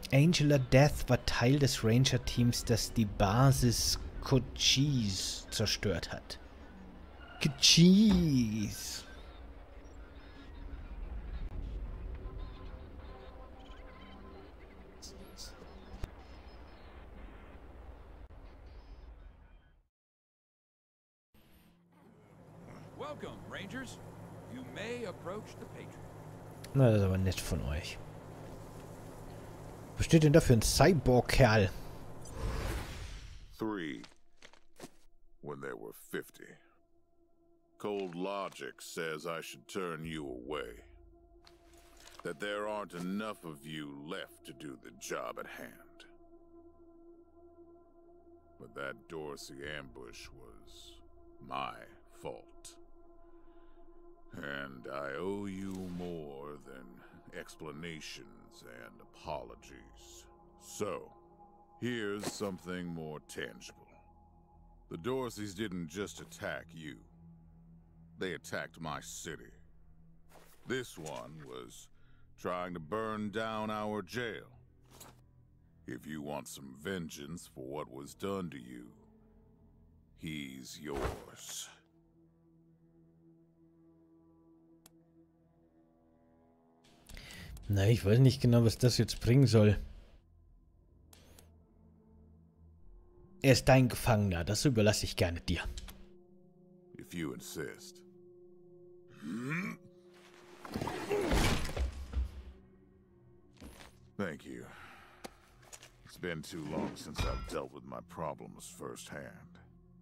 Angela Death war Teil des Ranger-Teams, das die Basis Cochise zerstört hat. Cochise. Welcome, Rangers. You may approach the Patriot. Na, das ist aber nett von euch. Was steht denn da für ein Cyborg-Kerl? 3 when there were 50. Cold logic says I should turn you away. That there aren't enough of you left to do the job at hand. But that Dorsey ambush was my fault. And I owe you more than explanations and apologies. So, here's something more tangible. The Dorseys didn't just attack you. They attacked my city. This one was trying to burn down our jail. If you want some vengeance for what was done to you, he's yours. Na, ich weiß nicht genau, was das jetzt bringen soll. Er ist dein Gefangener, das überlasse ich gerne dir. If you insist. Thank you. It's been too long since I've dealt with my problems firsthand.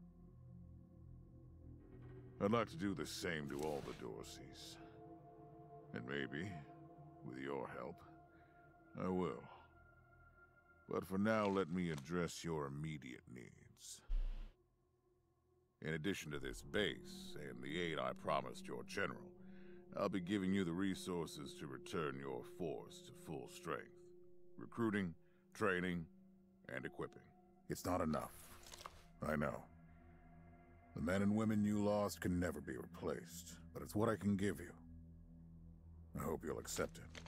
I'd like to do the same to all the Dorseys. And maybe, with your help, I will. But for now, let me address your immediate needs. In addition to this base and the aid I promised your general, I'll be giving you the resources to return your force to full strength. Recruiting, training, and equipping. It's not enough. I know. The men and women you lost can never be replaced, but it's what I can give you. I hope you'll accept it.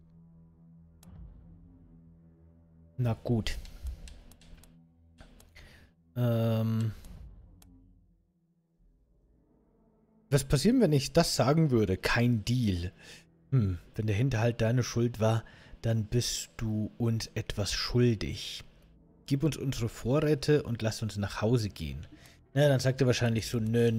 Na gut. Was passieren, wenn ich das sagen würde? Kein Deal. Wenn der Hinterhalt deine Schuld war, dann bist du uns etwas schuldig. Gib uns unsere Vorräte und lass uns nach Hause gehen. Na, dann sagt er wahrscheinlich so, nö.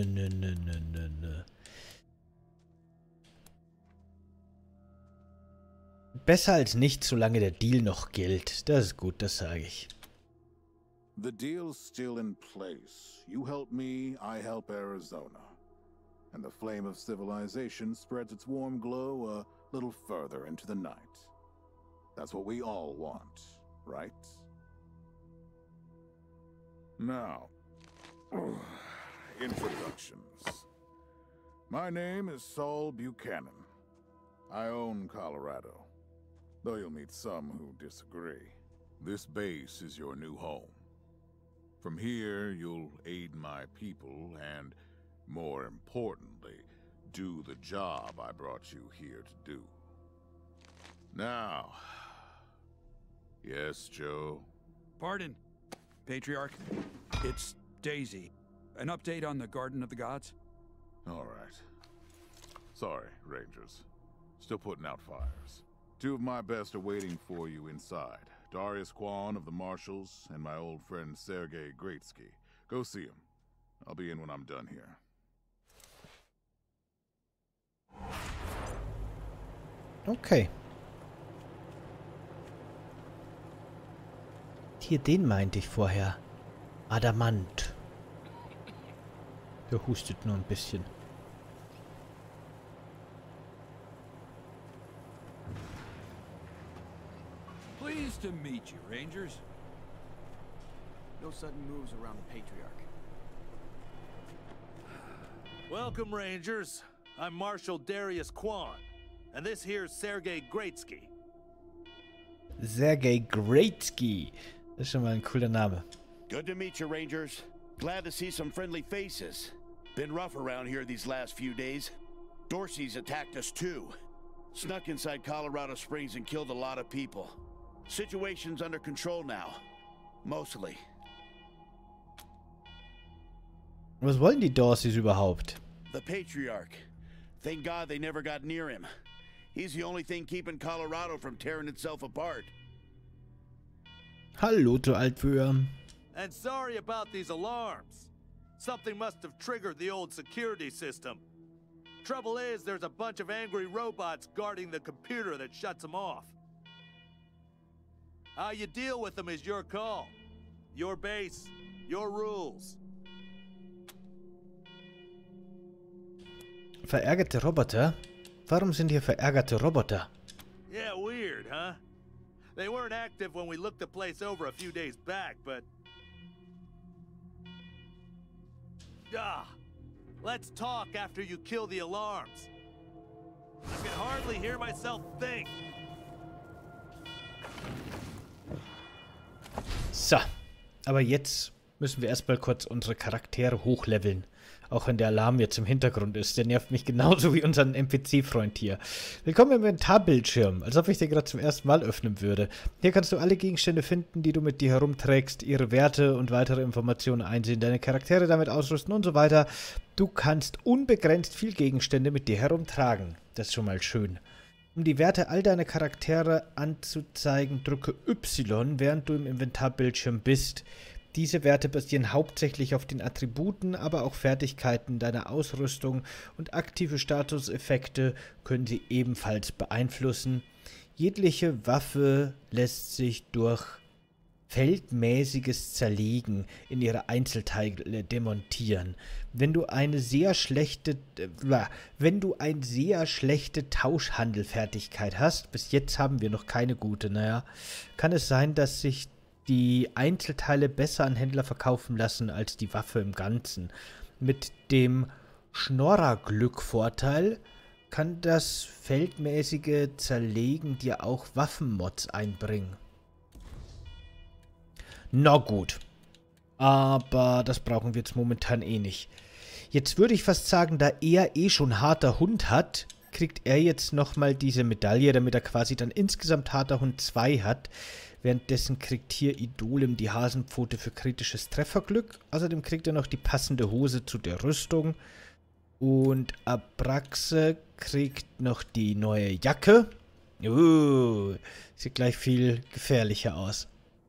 Besser als nicht, solange der Deal noch gilt. Das ist gut, das sage ich. The deal's still in place. You help me, I help Arizona. And the flame of civilization spreads its warm glow a little further into the night. That's what we all want, right? Now, introductions. My name is Saul Buchanan. I own Colorado. Though you'll meet some who disagree. This base is your new home. From here, you'll aid my people and, more importantly, do the job I brought you here to do. Now... Yes, Joe? Pardon, Patriarch. It's Daisy. An update on the Garden of the Gods? All right. Sorry, Rangers. Still putting out fires. 2 of my best are waiting for you inside. Darius Quan of the Marshals and my old friend Sergei Greatsky. Go see him. I'll be in when I'm done here. Okay. Hier, den meinte ich vorher. Adamant. Der hustet nur ein bisschen. Pleased to meet you, Rangers. No sudden moves around the Patriarch. Welcome, Rangers. I'm Marshal Darius Quan, and this here's Sergei Greatsky. Sergei Greatsky. Das ist schon mal ein cooler Name. Good to meet you, Rangers. Glad to see some friendly faces. Been rough around here these last few days. Dorsey's attacked us too. Snuck inside Colorado Springs and killed a lot of people. Situation's under control now. Mostly. Was wollen die Dorseys überhaupt? The Patriarch. Thank God they never got near him. He's the only thing keeping Colorado from tearing itself apart. Hallo, du Altwürm. And sorry about these alarms. Something must have triggered the old security system. Trouble is, there's a bunch of angry robots guarding the computer that shuts them off. How you deal with them is your call. Your base, your rules. Verärgerte Roboter? Warum sind hier verärgerte Roboter? Yeah, weird, huh? They weren't active when we looked the place over a few days back, but... let's talk after you kill the alarms. I can hardly hear myself think. So, aber jetzt müssen wir erstmal kurz unsere Charaktere hochleveln. Auch wenn der Alarm jetzt im Hintergrund ist. Der nervt mich genauso wie unseren NPC-Freund hier. Willkommen im Inventarbildschirm, als ob ich den gerade zum ersten Mal öffnen würde. Hier kannst du alle Gegenstände finden, die du mit dir herumträgst, ihre Werte und weitere Informationen einsehen, deine Charaktere damit ausrüsten und so weiter. Du kannst unbegrenzt viel Gegenstände mit dir herumtragen. Das ist schon mal schön. Um die Werte all deiner Charaktere anzuzeigen, drücke Y, während du im Inventarbildschirm bist. Diese Werte basieren hauptsächlich auf den Attributen, aber auch Fertigkeiten deiner Ausrüstung und aktive Statuseffekte können sie ebenfalls beeinflussen. Jegliche Waffe lässt sich durch feldmäßiges Zerlegen in ihre Einzelteile demontieren. Wenn du eine sehr schlechte Tauschhandelfertigkeit hast, bis jetzt haben wir noch keine gute, kann es sein, dass sich die Einzelteile besser an Händler verkaufen lassen als die Waffe im Ganzen. Mit dem Schnorrer-Glück-Vorteil kann das feldmäßige Zerlegen dir auch Waffenmods einbringen. Na gut. Aber das brauchen wir jetzt momentan eh nicht. Jetzt würde ich fast sagen, da er eh schon harter Hund hat, kriegt er jetzt nochmal diese Medaille, damit er quasi dann insgesamt harter Hund 2 hat. Währenddessen kriegt hier Idolem die Hasenpfote für kritisches Trefferglück. Außerdem kriegt er noch die passende Hose zu der Rüstung. Und Abraxe kriegt noch die neue Jacke. Sieht gleich viel gefährlicher aus.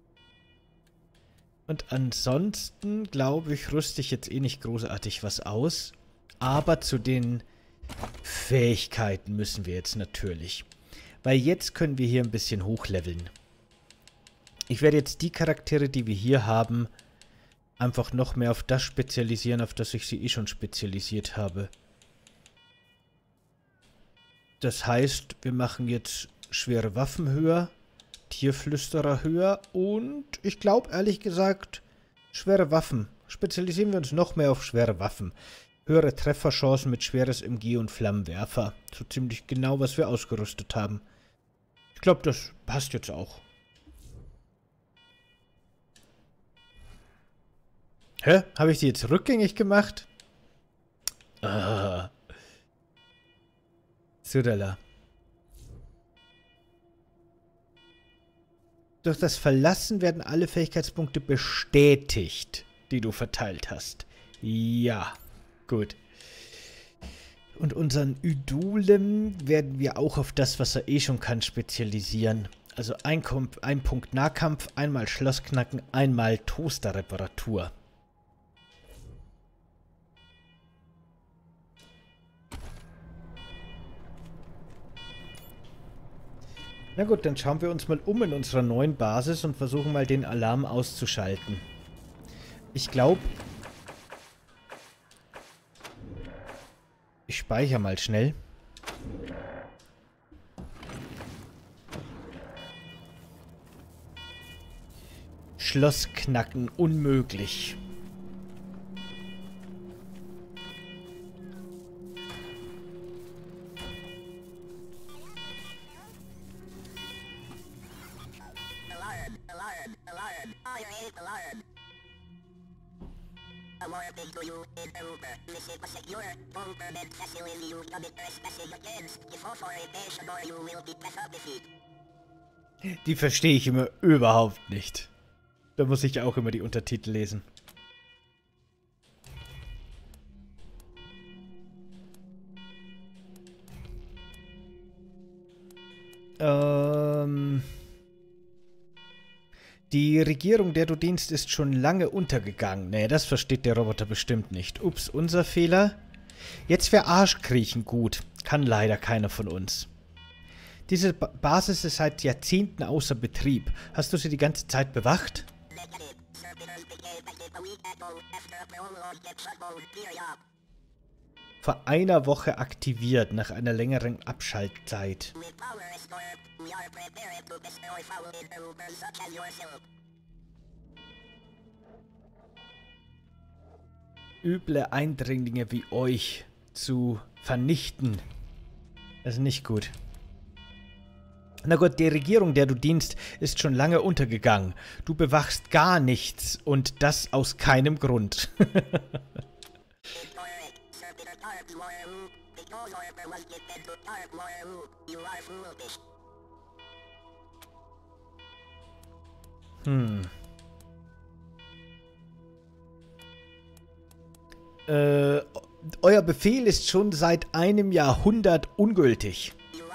Und ansonsten, glaube ich, rüste ich jetzt eh nicht großartig was aus. Aber zu den Fähigkeiten müssen wir jetzt natürlich. Weil jetzt können wir hier ein bisschen hochleveln. Ich werde jetzt die Charaktere, die wir hier haben, einfach noch mehr auf das spezialisieren, auf das ich sie eh schon spezialisiert habe. Das heißt, wir machen jetzt schwere Waffen höher, Tierflüsterer höher und ich glaube ehrlich gesagt, schwere Waffen. Spezialisieren wir uns noch mehr auf schwere Waffen. Höhere Trefferchancen mit schweres MG und Flammenwerfer. So ziemlich genau, was wir ausgerüstet haben. Ich glaube, das passt jetzt auch. Hä? Habe ich die jetzt rückgängig gemacht? Sudala. Durch das Verlassen werden alle Fähigkeitspunkte bestätigt, die du verteilt hast. Ja, gut. Und unseren Idolem werden wir auch auf das, was er eh schon kann, spezialisieren. Also ein Punkt Nahkampf, einmal Schlossknacken, einmal Toasterreparatur. Na gut, dann schauen wir uns mal um in unserer neuen Basis und versuchen mal den Alarm auszuschalten. Ich glaube... Ich speichere mal schnell. Schloss knacken, unmöglich. Die verstehe ich immer überhaupt nicht. Da muss ich auch immer die Untertitel lesen. Die Regierung, der du dienst, ist schon lange untergegangen. Nee, das versteht der Roboter bestimmt nicht. Ups, unser Fehler. Jetzt wäre Arschkriechen gut. Kann leider keiner von uns. Diese Basis ist seit Jahrzehnten außer Betrieb. Hast du sie die ganze Zeit bewacht? Vor einer Woche aktiviert, nach einer längeren Abschaltzeit. Üble Eindringlinge wie euch zu vernichten. Das ist nicht gut. Na gut, die Regierung, der du dienst, ist schon lange untergegangen. Du bewachst gar nichts und das aus keinem Grund. Euer Befehl ist schon seit einem Jahrhundert ungültig.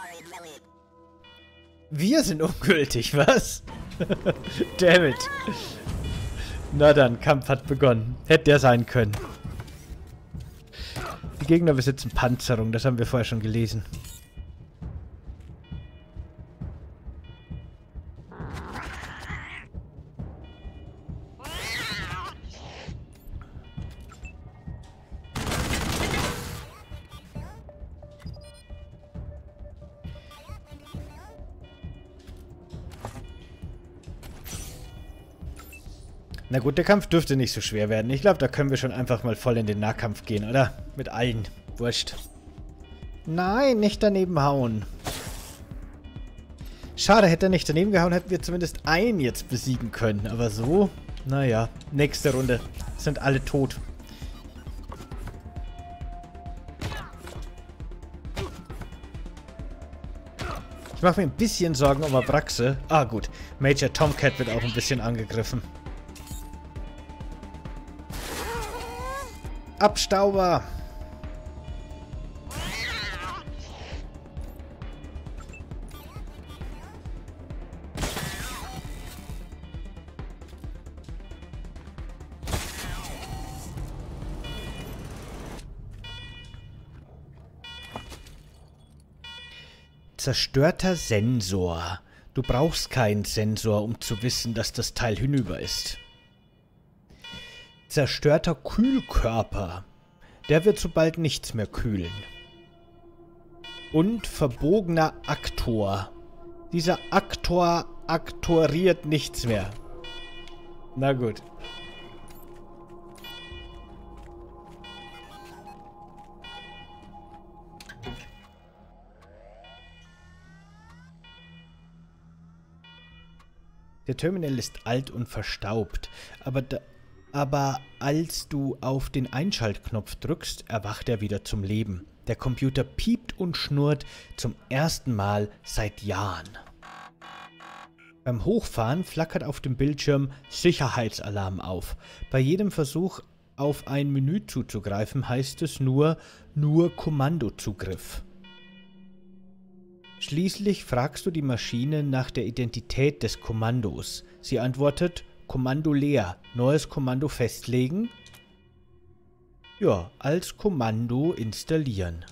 Wir sind ungültig, was? Damn it. Na dann, Kampf hat begonnen. Hätte der sein können. Die Gegner besitzen Panzerung, das haben wir vorher schon gelesen. Na gut, der Kampf dürfte nicht so schwer werden. Ich glaube, da können wir schon einfach mal voll in den Nahkampf gehen, oder? Mit allen. Wurscht. Nein, nicht daneben hauen. Schade, hätte er nicht daneben gehauen, hätten wir zumindest einen jetzt besiegen können. Aber so, naja, nächste Runde. Sind alle tot. Ich mache mir ein bisschen Sorgen um Abraxe. Ah gut, Major Tomcat wird auch ein bisschen angegriffen. Abstauber! Zerstörter Sensor. Du brauchst keinen Sensor, um zu wissen, dass das Teil hinüber ist. Zerstörter Kühlkörper. Der wird so bald nichts mehr kühlen. Und verbogener Aktor. Dieser Aktor aktoriert nichts mehr. Na gut. Der Terminal ist alt und verstaubt, aber als du auf den Einschaltknopf drückst, erwacht er wieder zum Leben. Der Computer piept und schnurrt zum ersten Mal seit Jahren. Beim Hochfahren flackert auf dem Bildschirm Sicherheitsalarm auf. Bei jedem Versuch, auf ein Menü zuzugreifen, heißt es nur Kommandozugriff. Schließlich fragst du die Maschine nach der Identität des Kommandos. Sie antwortet: Kommando leer. Neues Kommando festlegen? Ja, als Kommando installieren.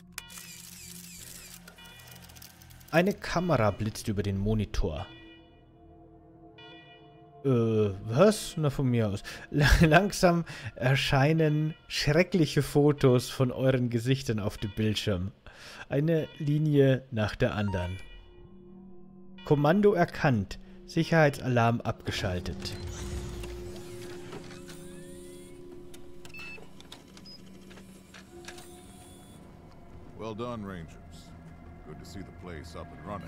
Eine Kamera blitzt über den Monitor. Was? Na, von mir aus. Langsam erscheinen schreckliche Fotos von euren Gesichtern auf dem Bildschirm. Eine Linie nach der anderen. Kommando erkannt. Sicherheitsalarm abgeschaltet. Well done, Rangers. Good to see the place up and running.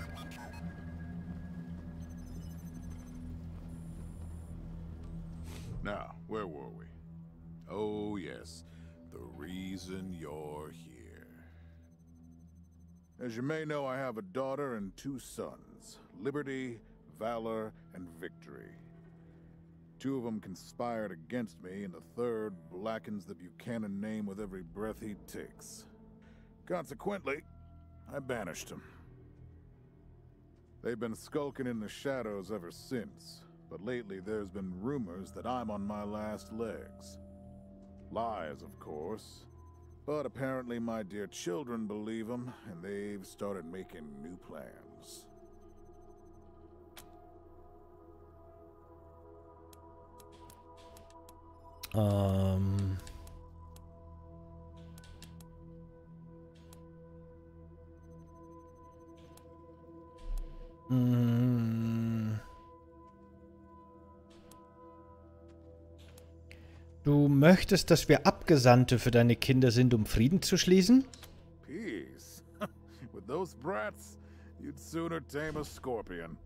Now, where were we? Oh, yes. The reason you're here. As you may know, I have a daughter and 2 sons, Liberty, valor, and victory. 2 of them conspired against me, and the third blackens the Buchanan name with every breath he takes. Consequently, I banished him. They've been skulking in the shadows ever since, but lately there's been rumors that I'm on my last legs. Lies, of course, but apparently my dear children believe them, and they've started making new plans. Du möchtest, dass wir Abgesandte für deine Kinder sind, um Frieden zu schließen? Peace? With those brats, you'd sooner tame a scorpion.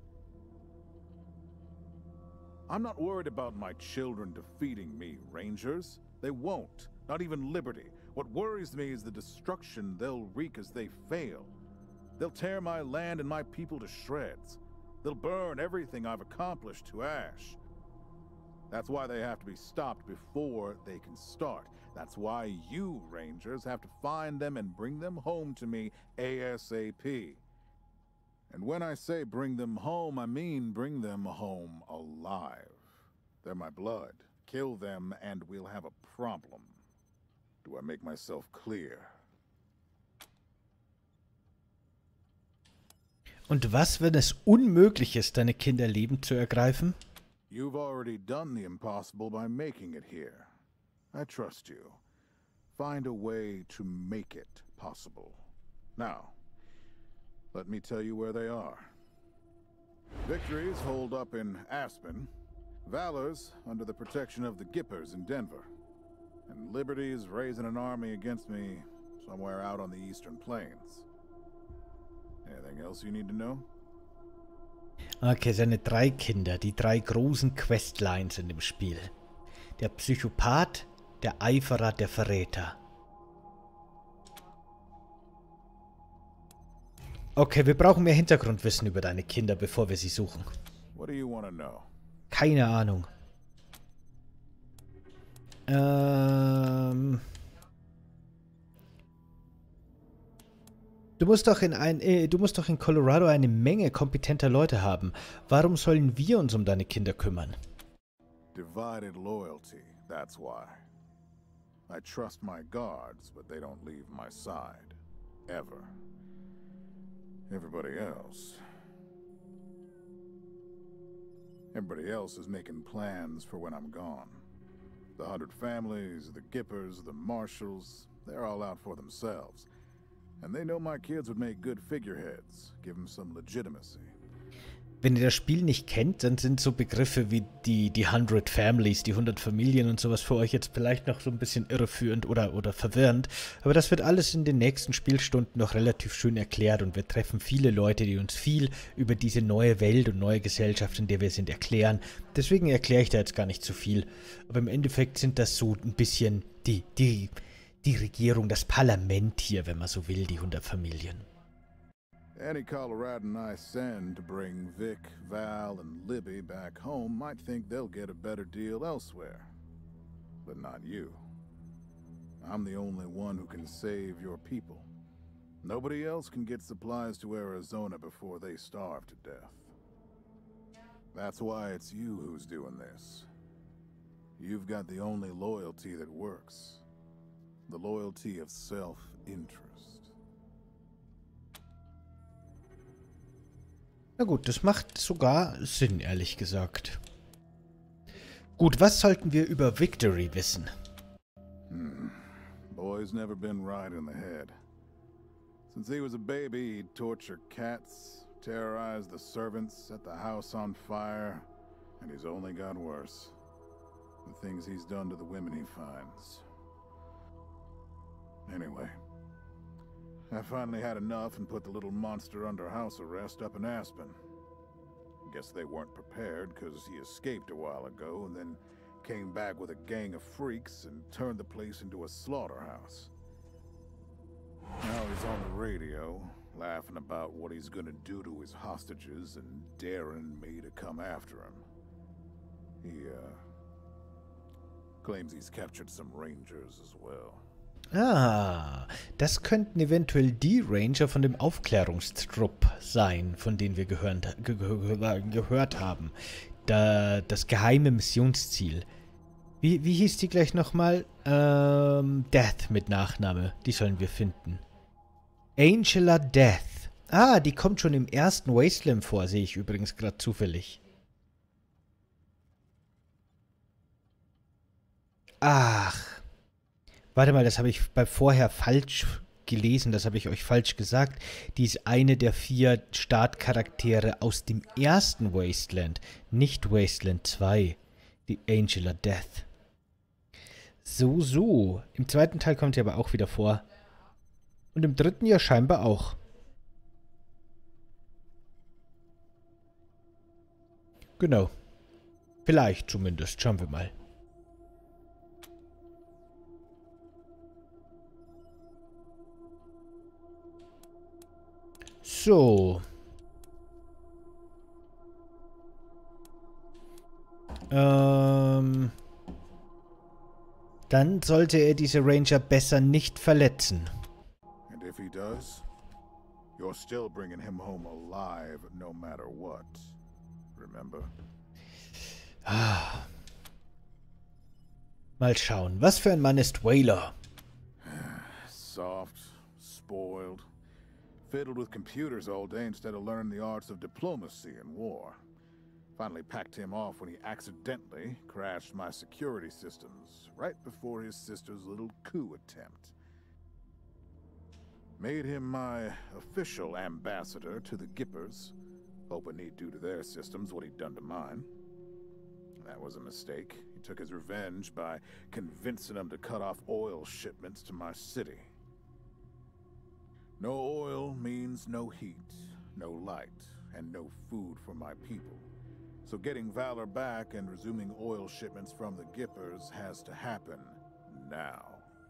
I'm not worried about my children defeating me, Rangers. They won't. Not even Liberty. What worries me is the destruction they'll wreak as they fail. They'll tear my land and my people to shreds. They'll burn everything I've accomplished to ash. That's why they have to be stopped before they can start. That's why you, Rangers, have to find them and bring them home to me ASAP. And when I say bring them home, I mean bring them home alive. They're my blood. Kill them and we'll have a problem. Do I make myself clear? Und was, wenn es unmöglich ist, deine Kinder lebend zu ergreifen? You've already done the impossible by making it here. I trust you. Find a way to make it possible. Now, let me tell you where they are. Victory's holed up in Aspen. Valor's under the protection of the Gippers in Denver. And Liberty's raising an army against me somewhere out on the Eastern Plains. Anything else you need to know? Okay, seine 3 Kinder, die 3 großen Questlines in dem Spiel. Der Psychopath, der Eiferer, der Verräter. Okay, wir brauchen mehr Hintergrundwissen über deine Kinder, bevor wir sie suchen. What do you want to know? Keine Ahnung. Du musst doch in Colorado eine Menge kompetenter Leute haben. Warum sollen wir uns um deine Kinder kümmern? Divided loyalty, that's why. I trust my guards, but they don't leave my side. Ever. Everybody else is making plans for when I'm gone. The 100 families, the Gippers, the Marshalls, they're all out for themselves. And they know my kids would make good figureheads, give them some legitimacy. Wenn ihr das Spiel nicht kennt, dann sind so Begriffe wie die 100 Families, die 100 Familien und sowas für euch jetzt vielleicht noch so ein bisschen irreführend oder verwirrend. Aber das wird alles in den nächsten Spielstunden noch relativ schön erklärt und wir treffen viele Leute, die uns viel über diese neue Welt und neue Gesellschaft, in der wir sind, erklären. Deswegen erkläre ich da jetzt gar nicht so viel. Aber im Endeffekt sind das so ein bisschen die Regierung, das Parlament hier, wenn man so will, die 100 Familien. Any Coloradan I send to bring Vic, Val, and Libby back home might think they'll get a better deal elsewhere. But not you. I'm the only one who can save your people. Nobody else can get supplies to Arizona before they starve to death. That's why it's you who's doing this. You've got the only loyalty that works. The loyalty of self-interest. Na gut, das macht sogar Sinn, ehrlich gesagt. Gut, was sollten wir über Victory wissen? Boy's never been right in the head. Since he was a baby, he'd torture cats, terrorize the servants, set the house on fire, and he's only got worse. The things he's done to the women he finds. Anyway, I finally had enough and put the little monster under house arrest up in Aspen. Guess they weren't prepared because he escaped a while ago and then came back with a gang of freaks and turned the place into a slaughterhouse. Now he's on the radio, laughing about what he's gonna do to his hostages and daring me to come after him. He, claims he's captured some Rangers as well. Ah, das könnten eventuell die Ranger von dem Aufklärungstrupp sein, von denen wir gehört haben. Das geheime Missionsziel. Wie hieß die gleich nochmal? Death mit Nachname. Die sollen wir finden. Angela Death. Ah, die kommt schon im ersten Wasteland vor, sehe ich übrigens gerade zufällig. Ach. Warte mal, das habe ich vorher falsch gelesen, das habe ich euch falsch gesagt. Die ist eine der 4 Startcharaktere aus dem ersten Wasteland, nicht Wasteland 2. Die Angela Death. So. Im zweiten Teil kommt sie aber auch wieder vor. Und im dritten ja scheinbar auch. Genau. Vielleicht zumindest. Schauen wir mal. So. Dann sollte er diese Ranger besser nicht verletzen. And if he does, you're still bringing him home alive no matter what. Remember? Mal schauen. Was für ein Mann ist Whaler? Soft, spoiled, fiddled with computers all day instead of learning the arts of diplomacy and war. Finally packed him off when he accidentally crashed my security systems right before his sister's little coup attempt. Made him my official ambassador to the Gippers, hoping he'd do to their systems what he'd done to mine. That was a mistake. He took his revenge by convincing them to cut off oil shipments to my city. No oil means no heat, no light, and no food for my people. So getting Valor back and resuming oil shipments from the Gippers has to happen now.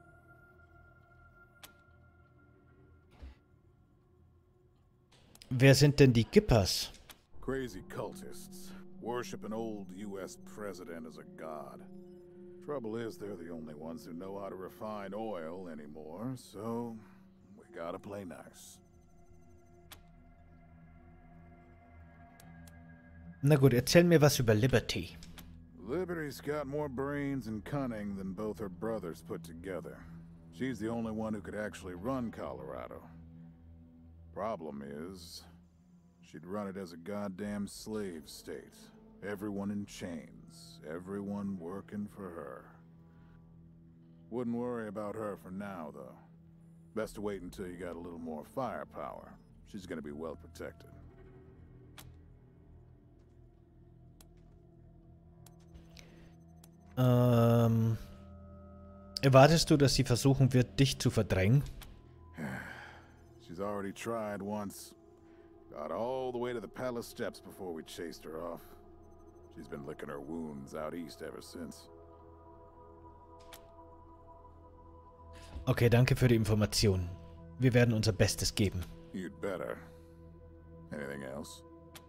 Wer sind denn die Gippers? Crazy cultists worship an old U.S. president as a god. Trouble is, they're the only ones who know how to refine oil anymore, so we gotta play nice. Na gut, erzähl mir was über Liberty. Liberty's got more brains and cunning than both her brothers put together. She's the only one who could actually run Colorado. Problem is, she'd run it as a goddamn slave state. Everyone in chains, everyone working for her. Wouldn't worry about her for now, though. Best to wait until you got a little more firepower. She's gonna be well protected. Erwartest du, dass sie versuchen wird, dich zu verdrängen? She's already tried once. Got all the way to the palace steps before we chased her off. She's been licking her wounds out east ever since. Okay, danke für die Information. Wir werden unser Bestes geben. You'd better. Anything else?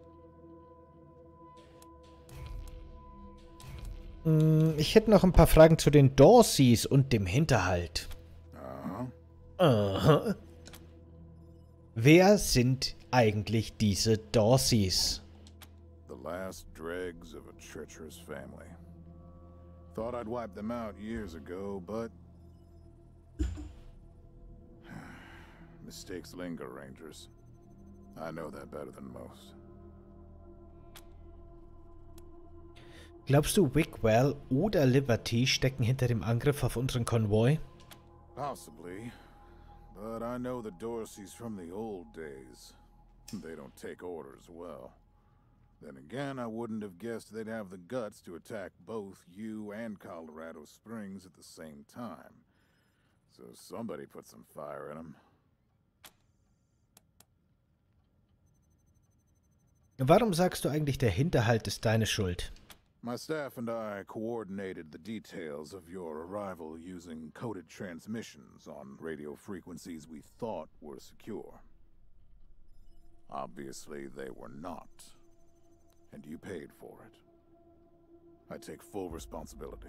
Ich hätte noch ein paar Fragen zu den Dorseys und dem Hinterhalt. Aha. Wer sind eigentlich diese Dorseys? The last dregs of a treacherous family. Thought I'd wipe them out years ago, but mistakes linger, Rangers. I know that better than most. Glaubst du, Wigwell oder Liberty stecken hinter dem Angriff auf unseren Konvoi? Possibly, but I know the Dorseys from the old days. They don't take orders well. Then again, I wouldn't have guessed they'd have the guts to attack both you and Colorado Springs at the same time. So somebody put some fire in them. Warum sagst du eigentlich, der Hinterhalt ist deine Schuld? My staff and I coordinated the details of your arrival using coded transmissions on radio frequencies we thought were secure. Obviously, they were not. And you paid for it. I take full responsibility.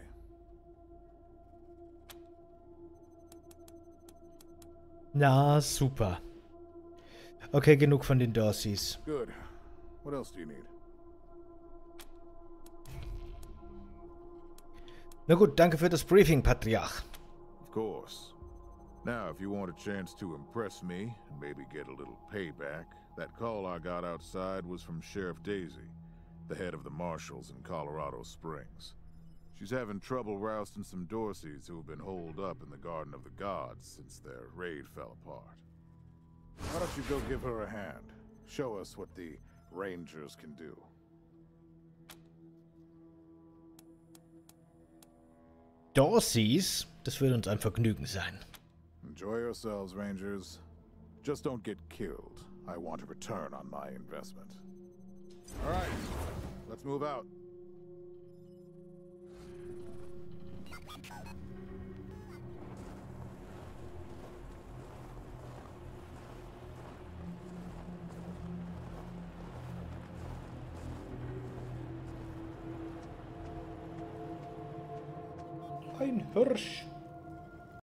Na, super. Okay, genug von den Dorseys. Good. What else do you need? Na gut, danke für das Briefing, Patriarch. Of course. Now, if you want a chance to impress me, and maybe get a little payback, that call I got outside was from Sheriff Daisy, the head of the Marshals in Colorado Springs. She's having trouble rousting some Dorseys who have been holed up in the Garden of the Gods since their raid fell apart. Why don't you go give her a hand? Show us what the Rangers can do. Dorseys? Das würde uns ein Vergnügen sein. Enjoy yourselves, Rangers. Just don't get killed. I want a return on my investment. All right, let's move out. Ein Hirsch.